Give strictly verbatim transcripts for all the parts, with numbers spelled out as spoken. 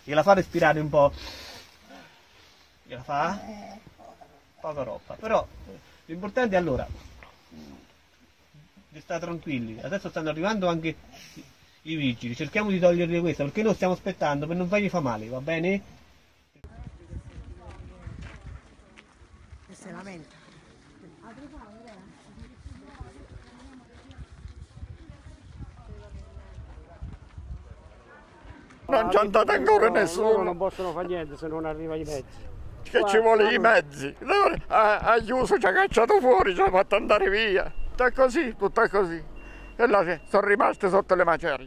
gliela fa respirare un po', gliela fa? Poca roba, però l'importante è allora di stare tranquilli. Adesso stanno arrivando anche i vigili, cerchiamo di togliergli questo perché noi stiamo aspettando per non fargli fa male, va bene? E si lamenta. Non c'è andato ancora nessuno. Loro non possono fare niente se non arrivano i mezzi. Che Qua, ci vuole qua i non... mezzi? Ha, ha chiuso, ci ha cacciato fuori, ci ha fatto andare via. Tutto così, tutto così. E là sono rimaste sotto le macerie.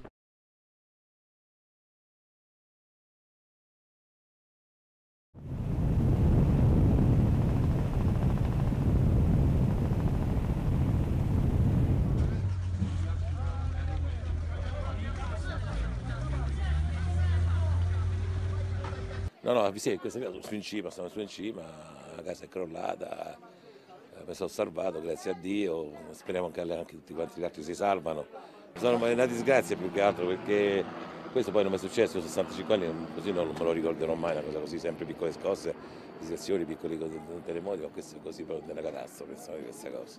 No, no, sì, questa casa su in cima, sono su in cima, la casa è crollata, mi sono salvato, grazie a Dio, speriamo che anche tutti quanti gli altri si salvano. Sono una disgrazia più che altro perché questo poi non mi è successo, ho sessantacinque anni, così non me lo ricorderò mai, una cosa così, sempre piccole scosse, disgrazioni, piccoli terremoti, ma questo è così proprio della catastrofe, pensavo di questa cosa.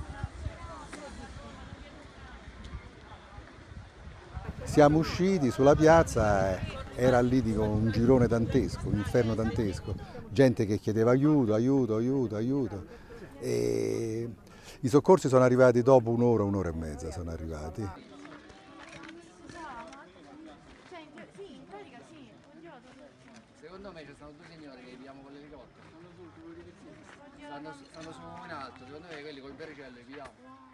Siamo usciti sulla piazza, eh, era lì dico, un girone dantesco, un inferno dantesco, gente che chiedeva aiuto, aiuto, aiuto, aiuto. E i soccorsi sono arrivati dopo un'ora, un'ora e mezza sono arrivati. Secondo me ci sono due signori che vediamo con l'elicottero. Stanno, stanno su in alto, secondo me quelli col bericello li vediamo.